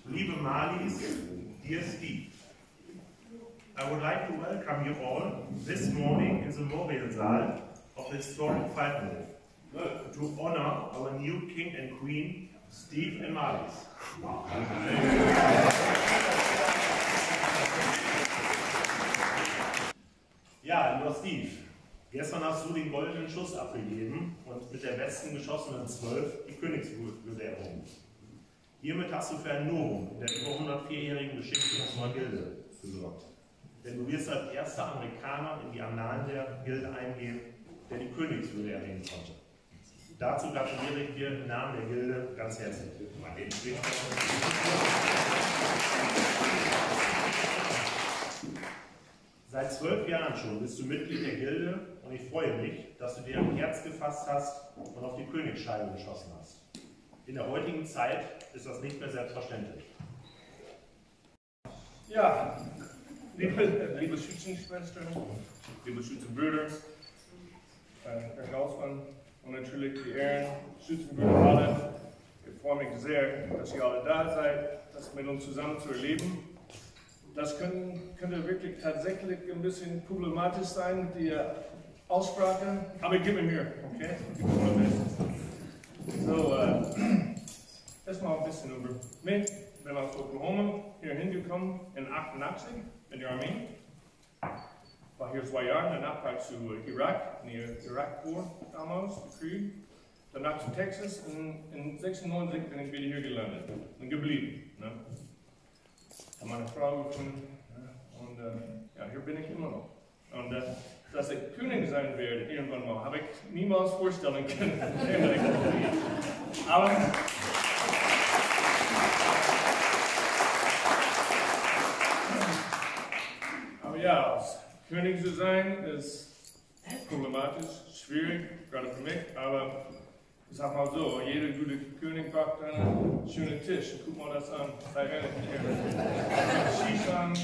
Liebe Marlies, dear Steve, I would like to welcome you all this morning in the Memorialsaal of the historic Falkenhof to honor our new King and Queen, Steve and Marlies. Ja, lieber Steve, gestern hast du den goldenen Schuss abgegeben und mit der besten geschossenen 12 die Königswürde errungen. Hiermit hast du für ein Novum in der über 104-jährigen Geschichte unserer Gilde gesorgt. Denn du wirst als erster Amerikaner in die Annalen der Gilde eingehen, der die Königswürde erringen konnte. Dazu gratuliere ich dir im Namen der Gilde ganz herzlich. Seit 12 Jahren schon bist du Mitglied der Gilde und ich freue mich, dass du dir ein Herz gefasst hast und auf die Königsscheibe geschossen hast. In der heutigen Zeit ist das nicht mehr selbstverständlich. Ja, liebe Schützenschwestern, liebe Schützenbrüder, Herr Gaussmann und natürlich die Ehren, Schützenbrüder alle. Ich freue mich sehr, dass ihr alle da seid, das mit uns zusammen zu erleben. Das könnte wirklich tatsächlich ein bisschen problematisch sein, die Aussprache, aber gib mir mehr, okay? So, erstmal ein bisschen über mich. Ich bin aus Oklahoma hier hingekommen in 88 in die Armee. War hier 2 Jahre, danach war ich zu Irak, in der Irak-Korps damals, Krieg. Danach zu Texas und in 96 bin ich wieder hier gelandet und geblieben. Ne? Habe meine Frau gefunden und ja, hier bin ich immer noch. Und dass ich König sein werde irgendwann mal, habe ich niemals vorstellen können. Aber ja, als König zu sein ist problematisch, schwierig, gerade für mich, aber ich sag mal so, jeder gute König braucht einen schönen Tisch. Guck mal das an, sei ehrlich hier. Skifahren,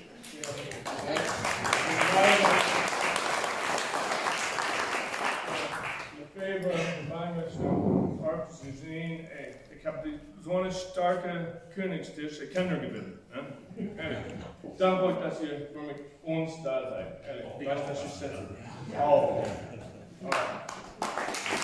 Sie sehen, ey, ich habe so einen starken Königstisch, ich kann nur gewinnen. Ne? Ehrlich. Danke euch, dass ihr für uns da seid. Ehrlich. Ich weiß, dass ihr schätzt. Auch.